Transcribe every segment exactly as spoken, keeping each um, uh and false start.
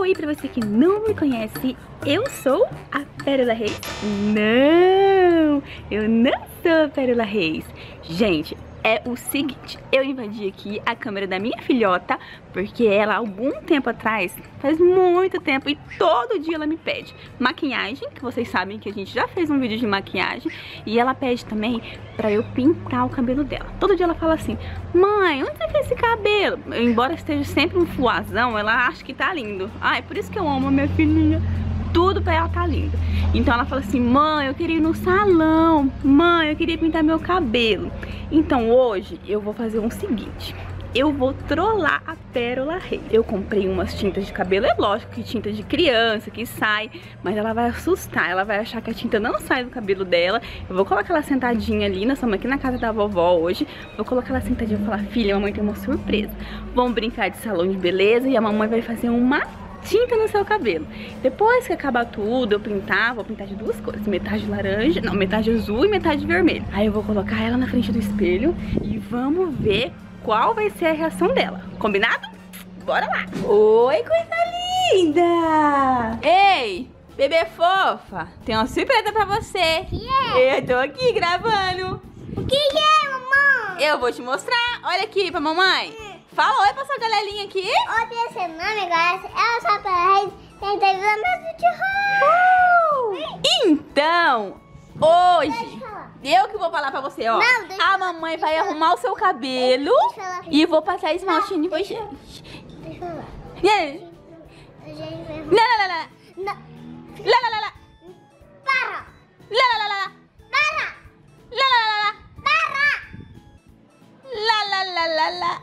Oi, pra você que não me conhece, eu sou a Pérola Reis. Não, eu não sou a Pérola Reis. Gente, é o seguinte, eu invadi aqui a câmera da minha filhota, porque ela, algum tempo atrás, faz muito tempo, e todo dia ela me pede maquiagem, que vocês sabem que a gente já fez um vídeo de maquiagem, e ela pede também pra eu pintar o cabelo dela. Todo dia ela fala assim: mãe, onde você fez esse cabelo? Embora esteja sempre um fuazão, ela acha que tá lindo. Ah, é por isso que eu amo a minha filhinha. Tudo pra ela tá lindo. Então ela fala assim: mãe, eu queria ir no salão. Mãe, eu queria pintar meu cabelo. Então hoje eu vou fazer o seguinte: eu vou trollar a Pérola Reis. Eu comprei umas tintas de cabelo. É lógico que tinta de criança que sai, mas ela vai assustar. Ela vai achar que a tinta não sai do cabelo dela. Eu vou colocar ela sentadinha ali. Nós estamos aqui na casa da vovó hoje. Vou colocar ela sentadinha e falar: filha, a mamãe tem uma surpresa. Vamos brincar de salão de beleza e a mamãe vai fazer uma tinta no seu cabelo. Depois que acabar tudo, eu pintar, vou pintar de duas cores, metade laranja, não, metade azul e metade vermelho. Aí eu vou colocar ela na frente do espelho e vamos ver qual vai ser a reação dela. Combinado? Bora lá! Oi, coisa linda! Ei, bebê fofa, tem uma surpresa pra você. Que é? Eu tô aqui gravando. O que é, mamãe? Eu vou te mostrar. Olha aqui pra mamãe. Fala oi pra sua galerinha aqui. Oi, meu nome, galera. Eu sou a Pérola Reis. Tentei ver meu vídeo. Então, hoje, eu que vou falar pra você, ó. Não, deixa a mamãe vai arrumar o seu cabelo e vou passar esmalte em você. Deixa eu falar. E aí? A gente vai arrumar. Lá, lá, lá, lá. Não. Lá, lá, lá, lá. Para. Lá, lá, lá, lá. Para. Lá, lá, lá, lá. Para. Lá, lá, lá, lá, lá.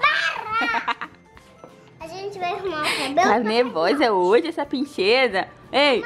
A gente vai arrumar o cabelo. Tá nervosa hoje, essa princesa. Ei,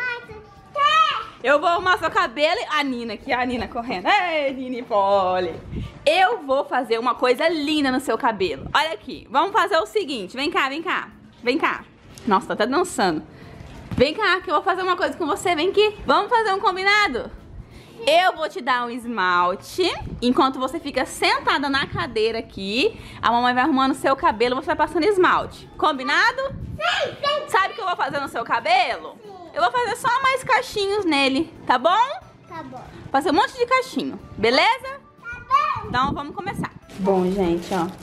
eu vou arrumar seu cabelo e... A Nina aqui, a Nina correndo. Ei, Nini Poli. Eu vou fazer uma coisa linda no seu cabelo. Olha aqui, vamos fazer o seguinte. Vem cá, vem cá. Vem cá. Nossa, tá até dançando. Vem cá, que eu vou fazer uma coisa com você. Vem aqui. Vamos fazer um combinado? Eu vou te dar um esmalte. Enquanto você fica sentada na cadeira aqui, a mamãe vai arrumando o seu cabelo, você vai passando esmalte. Combinado? Sim, sim. Sabe o que eu vou fazer no seu cabelo? Sim. Eu vou fazer só mais cachinhos nele, tá bom? Tá bom. Fazer um monte de cachinho, beleza? Tá bom. Então vamos começar. Bom, gente, ó.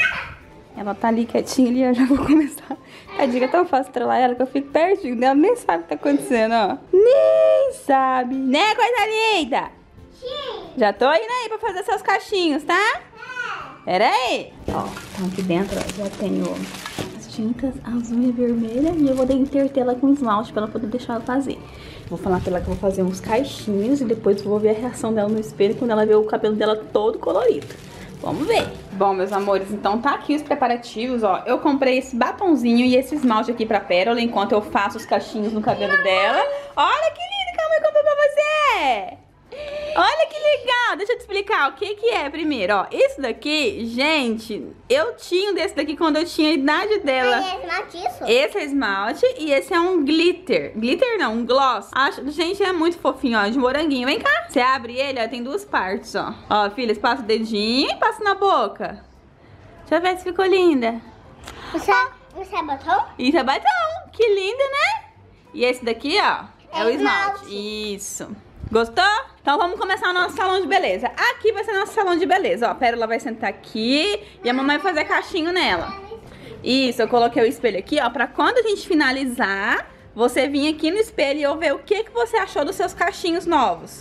Ela tá ali quietinha ali, eu já vou começar. Tadinha, é tão fácil trollar ela que eu fico pertinho dela, nem sabe o que tá acontecendo, ó. Nem sabe, né, coisa linda? Sim. Já tô indo aí pra fazer seus cachinhos, tá? É. Pera aí. Ó, então aqui dentro, ó, já tenho as tintas azul e vermelha e eu vou intertê-la com esmalte pra ela poder deixar ela fazer. Vou falar pra ela que eu vou fazer uns caixinhos e depois vou ver a reação dela no espelho quando ela ver o cabelo dela todo colorido. Vamos ver. Bom, meus amores, então tá aqui os preparativos, ó. Eu comprei esse batonzinho e esse esmalte aqui pra Pérola enquanto eu faço os cachinhos no cabelo dela. Olha que lindo que a mãe comprou pra você! Olha que legal! Deixa eu te explicar o que que é primeiro, ó. Isso daqui, gente, eu tinha um desse daqui quando eu tinha a idade dela. Aí é esmalte isso? Esse é esmalte e esse é um glitter. Glitter não, um gloss. Acho, gente, é muito fofinho, ó, de moranguinho. Vem cá. Você abre ele, ó, tem duas partes, ó. Ó, filhas, passa o dedinho e passa na boca. Deixa eu ver se ficou linda. Isso é, isso é batom? Isso é batom. Que lindo, né? E esse daqui, ó, é, É o esmalte. esmalte. Isso. Gostou? Então vamos começar o nosso salão de beleza. Aqui vai ser nosso salão de beleza, ó. A Pérola vai sentar aqui e a mamãe vai fazer cachinho nela. Isso, eu coloquei o espelho aqui, ó, pra quando a gente finalizar, você vir aqui no espelho e eu ver o que, que você achou dos seus cachinhos novos.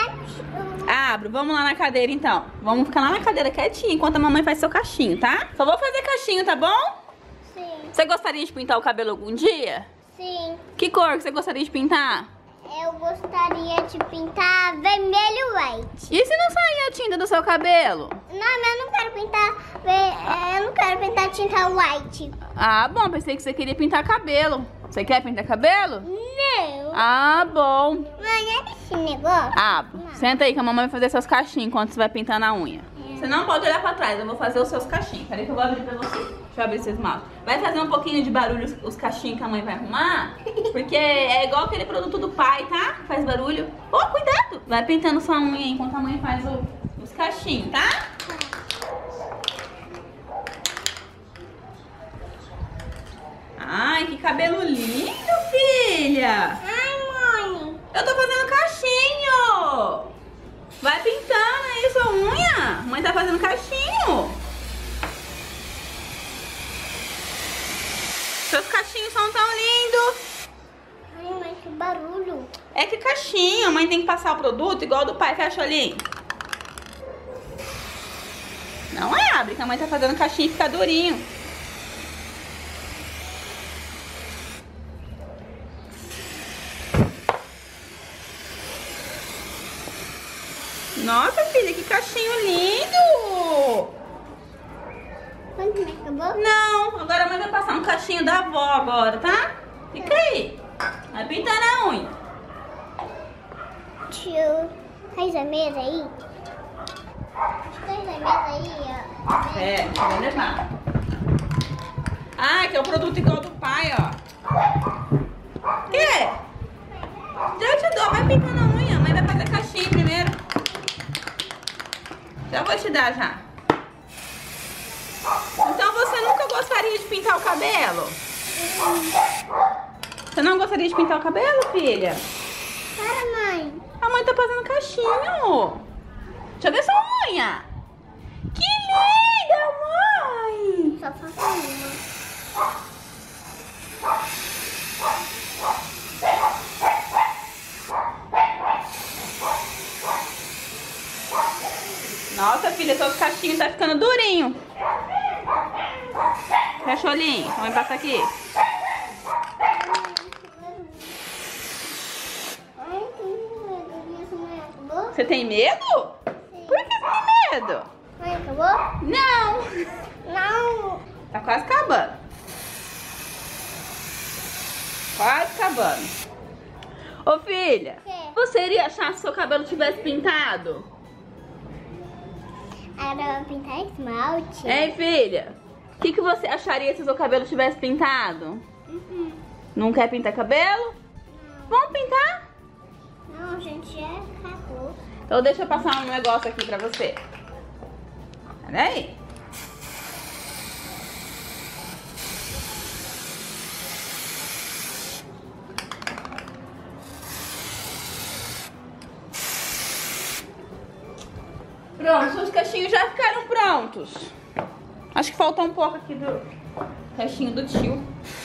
Mãe, Abro, vamos lá na cadeira então. Vamos ficar lá na cadeira quietinha enquanto a mamãe faz seu cachinho, tá? Só vou fazer cachinho, tá bom? sim, Você gostaria de pintar o cabelo algum dia? sim. Que cor que você gostaria de pintar? Eu gostaria de pintar vermelho e white. E se não sair a tinta do seu cabelo? Não, mas eu não quero pintar. ve- Eu não quero pintar tinta white. Ah, bom, pensei que você queria pintar cabelo. Você quer pintar cabelo? Não. Ah, bom. Mãe, é esse negócio? Ah, senta aí que a mamãe vai fazer seus cachinhos enquanto você vai pintar na unha. Você não pode olhar pra trás, eu vou fazer os seus cachinhos. Peraí que eu vou abrir pra você. Deixa eu abrir esse esmalte. Vai fazer um pouquinho de barulho os, os cachinhos que a mãe vai arrumar, porque é igual aquele produto do pai, tá? Faz barulho. Ô, cuidado! Vai pintando sua unha enquanto a mãe faz o, os cachinhos, tá? Ai, que cabelo lindo, Vai pintando aí sua unha. Mãe tá fazendo cachinho. Seus cachinhos são tão lindos. Ai, mas que barulho. É que cachinho. A mãe tem que passar o produto igual do pai. Fecha o olhinho. Não é, abre, que a mãe tá fazendo cachinho e fica durinho. Nossa, filha, que cachinho lindo! Quando me acabou? Não, agora a mãe vai passar um cachinho da avó agora, tá? Fica aí. Vai pintar na unha. Tio, faz a mesa aí. Faz a mesa aí, ó. É, vai levar. Ah, que é o produto igual do pai, ó. Quê? Já te dou, vai pintar na unha. A mãe vai fazer cachinho primeiro. Já vou te dar, já. Então você nunca gostaria de pintar o cabelo? Você não gostaria de pintar o cabelo, filha? Para, mãe. A mãe tá fazendo cachinho. Deixa eu ver sua unha. Que linda, mãe. Só falta uma. Nossa, filha, seus cachinhos tá ficando durinho. Fecha o olhinho. Vamos passar aqui. Você tem medo? Sim. Por que você tem medo? Mãe, acabou? Não. Não. Tá quase acabando. Quase acabando. Ô, filha, O quê? você iria achar se seu cabelo tivesse pintado? Era pintar esmalte. Hein, filha? O que, que você acharia se seu cabelo tivesse pintado? Uhum. Não quer pintar cabelo? Não. Vamos pintar? Não, gente, já acabou. Então deixa eu passar um negócio aqui pra você. Olha aí. Pronto, seus cachinhos já ficaram prontos. Acho que falta um pouco aqui do cachinho do tio.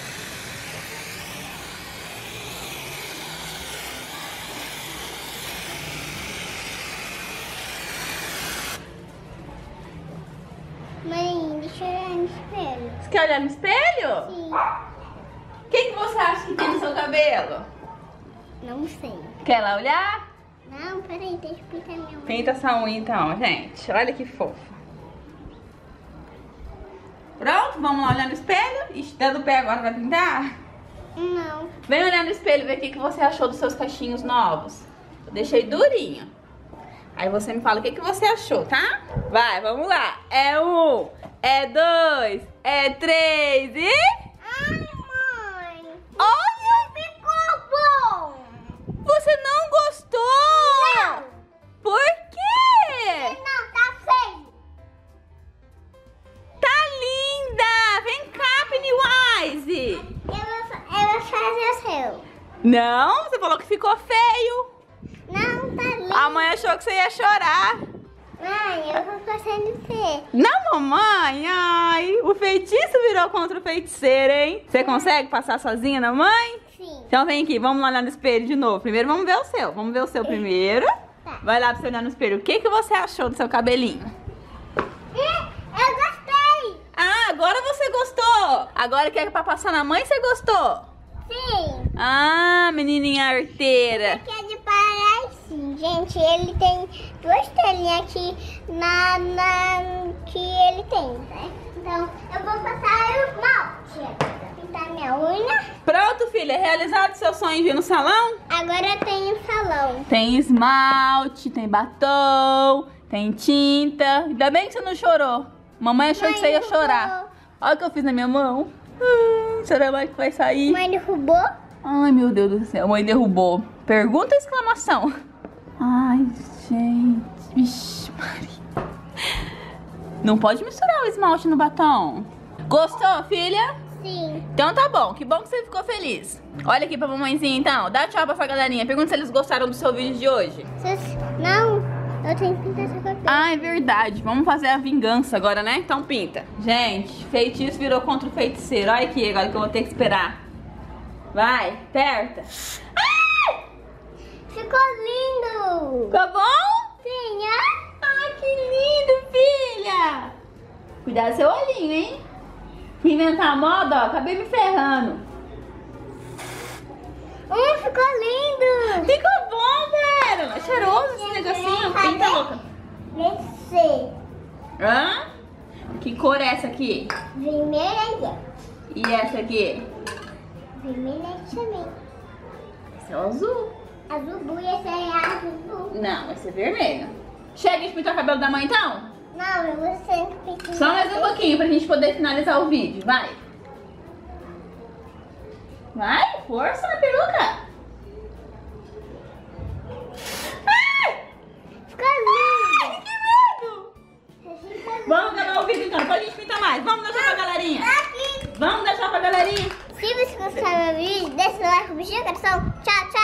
Mãe, deixa eu olhar no espelho. Você quer olhar no espelho? Sim. O que, que você acha que tem no seu cabelo? Não sei. Quer lá olhar? Não, peraí, deixa eu pintar minha unha. Pinta essa unha então, gente. Olha que fofa. Pronto, vamos lá olhar no espelho. Ixi, dedo do pé agora vai pintar? Não. Vem olhar no espelho e ver o que, que você achou dos seus cachinhos novos. Eu deixei durinho. Aí você me fala o que, que você achou, tá? Vai, vamos lá. É um, é dois, é três e... Ai, mãe. Olha! Ficou bom. Você não gostou? Não. Por quê? Não, tá feio. Tá linda! Vem cá, Pennywise! Eu vou, eu vou fazer o seu. Não, você falou que ficou feio. Não, tá lindo. A mãe achou que você ia chorar. Mãe, eu vou passar no você. Não, mamãe. Ai, o feitiço virou contra o feiticeiro, hein? Você consegue passar sozinha na mãe? Sim. Então vem aqui, vamos lá olhar no espelho de novo. Primeiro vamos ver o seu. Vamos ver o seu primeiro. Tá. Vai lá pra você olhar no espelho. O que, que você achou do seu cabelinho? Eu gostei. Ah, agora você gostou. Agora que é pra passar na mãe, você gostou? Sim. Ah, menininha arteira. Aqui é de Paraíso, gente. Ele tem duas telinhas aqui na, na que ele tem, né? Então, eu vou passar o esmalte pra pintar minha unha. Pronto, filha. Realizado seu sonho de ir no salão? Agora eu tenho salão. Tem esmalte, tem batom, tem tinta. Ainda bem que você não chorou. Mamãe achou Mãe que você ia derrubou. chorar. Olha o que eu fiz na minha mão. Hum, será que vai sair? Mãe derrubou? Ai, meu Deus do céu. Mãe derrubou. Pergunta, exclamação. Ai, gente. Vixe, Maria. Não pode misturar o esmalte no batom. Gostou, filha? Sim. Então tá bom. Que bom que você ficou feliz. Olha aqui pra mamãezinha, então. Dá tchau pra essa galerinha. Pergunta se eles gostaram do seu vídeo de hoje. Vocês- Não, Eu tenho que pintar essa cor. Ah, é verdade. Vamos fazer a vingança agora, né? Então pinta. Gente, feitiço virou contra o feiticeiro. Olha aqui, agora que eu vou ter que esperar. Vai, aperta. Ah! Ficou lindo. Ficou bom? Sim, ó. Ai, que lindo, filha. Cuidado do seu olhinho, hein? Fui inventar a moda, ó. Acabei me ferrando. Hum, ficou lindo. Ficou bom, Pérola. Cheiroso esse negocinho. Pinta, louca. Descer. Hã? Que cor é essa aqui? Vermelha. E essa aqui? Vermelha também. Esse é o azul. Azul bu e esse é azul. Não, vai ser vermelho. Chega de pintar o cabelo da mãe, então? Não, eu vou ser pequena. Só mais um pouquinho pra gente poder finalizar o vídeo. Vai. Vai, força na peruca. Ai! Ficou lindo. Ai, que medo! Vamos acabar o vídeo então, depois a gente pinta mais. Vamos deixar pra galerinha. Aqui. Vamos deixar pra galerinha. Se você gostar do meu vídeo, deixa o like, compartilha, tchau, tchau.